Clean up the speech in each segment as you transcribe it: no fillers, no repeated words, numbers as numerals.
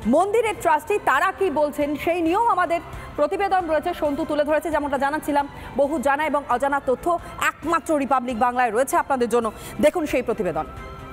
মন্দিরের ট্রাস্টি তারা কি বলছেন সেই নিয়েও আমাদের প্রতিবেদন রয়েছে। সন্তু তুলে ধরেছে, যেমনটা জানাচ্ছিলাম, বহু জানা এবং অজানা তথ্য একমাত্র রিপাবলিক বাংলায় রয়েছে আপনাদের জন্য। দেখুন সেই প্রতিবেদন।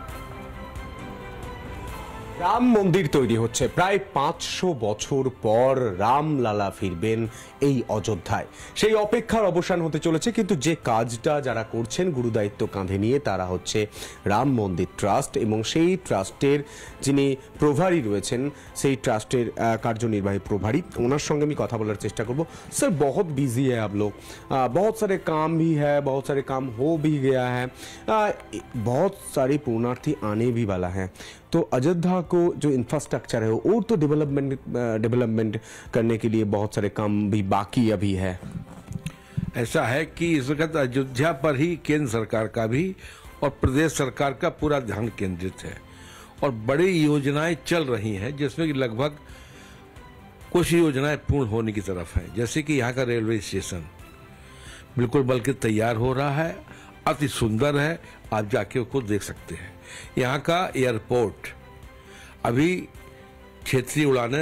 রাম মন্দির তৈরি হচ্ছে, প্রায় 500 বছর পর রামলালা ফিরবেন এই অযোধ্যায়। সেই অপেক্ষার অবসান হতে চলেছে, কিন্তু যে কাজটা যারা করছেন গুরুদায়িত্ব কাঁধে নিয়ে তারা হচ্ছে রাম মন্দির ট্রাস্ট, এবং সেই ট্রাস্টের যিনি প্রভারী রয়েছেন, সেই ট্রাস্টের কার্যনির্বাহী প্রভারী, ওনার সঙ্গে আমি কথা বলার চেষ্টা করব। স্যার, बहुत बिजी है आप लोग, बहुत सारे काम भी है, बहुत सारे काम हो भी गया है, बहुत सारे पूर्णार्थी आने भी वाला है, तो अयोध्या को जो इंफ्रास्ट्रक्चर है और तो डेवलपमेंट करने के लिए बहुत सारे काम भी बाकी अभी है। ऐसा है कि इस वक्त अयोध्या पर ही केंद्र सरकार का भी और प्रदेश सरकार का पूरा ध्यान केंद्रित है और बड़ी योजनाएं चल रही हैं, जिसमें कि लगभग कुछ योजनाएं पूर्ण होने की तरफ हैं। जैसे कि यहाँ का रेलवे स्टेशन बिल्कुल बल्कि तैयार हो रहा है, अति सुंदर है, आप जाके उसको देख सकते हैं। यहाँ का एयरपोर्ट अभी क्षेत्रीय उड़ानें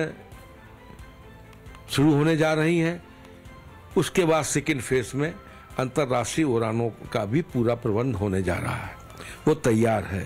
शुरू होने जा रही हैं, उसके बाद सेकेंड फेज में अंतर्राष्ट्रीय उड़ानों का भी पूरा प्रबंध होने जा रहा है, वो तैयार है।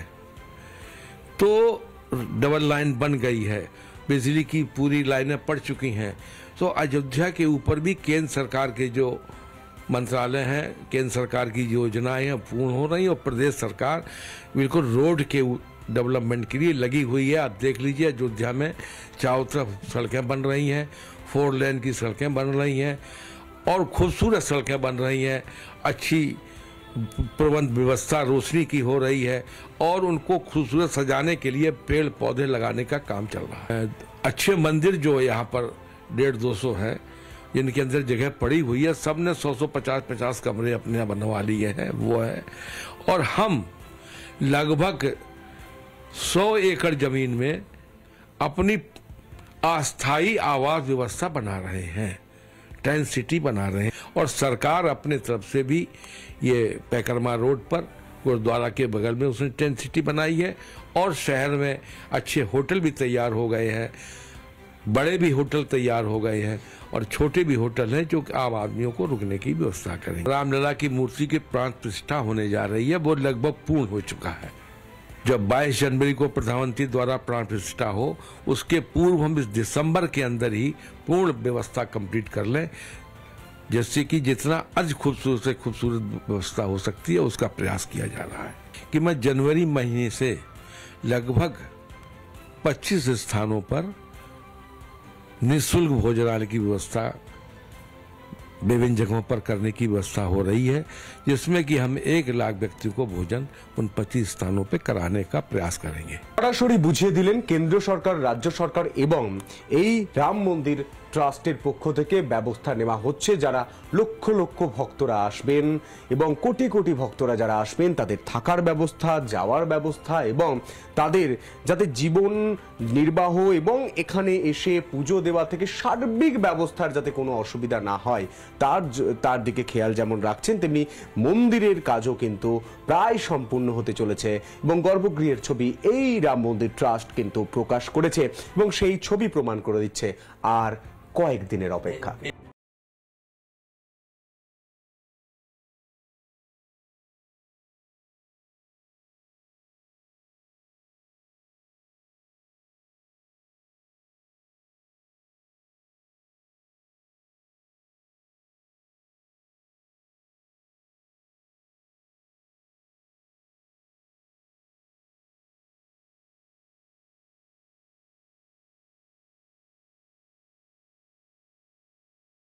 तो डबल लाइन बन गई है, बिजली की पूरी लाइनें पड़ चुकी हैं। तो अयोध्या के ऊपर भी केंद्र सरकार के जो मंत्रालय हैं, केंद्र सरकार की योजनाएं हैं पूर्ण हो रही हैं, और प्रदेश सरकार बिल्कुल रोड के डेवलपमेंट के लिए लगी हुई है। आप देख लीजिए, अयोध्या में चारों तरफ सड़कें बन रही हैं, 4 लेन की सड़कें बन रही हैं और खूबसूरत सड़कें बन रही हैं, अच्छी प्रबंध व्यवस्था रोशनी की हो रही है और उनको खूबसूरत सजाने के लिए पेड़ पौधे लगाने का काम चल रहा है। अच्छे मंदिर जो यहाँ पर 150-200 हैं, जिनके अंदर जगह पड़ी हुई है, सब ने 100-150 कमरे अपने यहाँ बनवा लिए हैं, वो है। और हम लगभग 100 एकड़ जमीन में अपनी अस्थायी आवास व्यवस्था बना रहे हैं, टेंट सिटी बना रहे हैं। और सरकार अपने तरफ से भी ये पैकरमा रोड पर गुरुद्वारा के बगल में उसने टेंट सिटी बनाई है, और शहर में अच्छे होटल भी तैयार हो गए हैं, बड़े भी होटल तैयार हो गए हैं और छोटे भी होटल हैं जो आम आदमियों को रुकने की व्यवस्था करें। रामलला की मूर्ति की प्राण प्रतिष्ठा होने जा रही है, वो लगभग पूर्ण हो चुका है। जब 22 जनवरी को प्रधानमंत्री द्वारा प्राण प्रतिष्ठा हो, उसके पूर्व हम इस दिसंबर के अंदर ही पूर्ण व्यवस्था कंप्लीट कर लें, जैसे कि जितना आज खूबसूरत से खूबसूरत व्यवस्था हो सकती है उसका प्रयास किया जा रहा है। कि मैं जनवरी महीने से लगभग 25 स्थानों पर निःशुल्क भोजनालय की व्यवस्था विभिन्न जगहों पर करने की व्यवस्था हो रही है, जिसमें कि हम 1 लाख व्यक्तियों को भोजन उन 25 स्थानों पे कराने का प्रयास करेंगे। সরাসরি বুঝিয়ে দিলেন কেন্দ্র সরকার, রাজ্য সরকার এবং এই রাম মন্দির ট্রাস্টের পক্ষ থেকে ব্যবস্থা নেওয়া হচ্ছে। যারা লক্ষ লক্ষ ভক্তরা আসবেন এবং কোটি কোটি ভক্তরা যারা আসবেন, তাদের থাকার ব্যবস্থা, যাওয়ার ব্যবস্থা এবং তাদের যাতে জীবন নির্বাহ এবং এখানে এসে পুজো দেওয়া থেকে সার্বিক ব্যবস্থার যাতে কোনো অসুবিধা না হয় তার দিকে খেয়াল যেমন রাখছেন, তেমনি মন্দিরের কাজও কিন্তু প্রায় সম্পূর্ণ হতে চলেছে। এবং গর্ভগৃহের ছবি এই রাম মন্দির ট্রাস্ট কিন্তু প্রকাশ করেছে এবং সেই ছবি প্রমাণ করে দিচ্ছে আর কয়েকদিনের অপেক্ষা।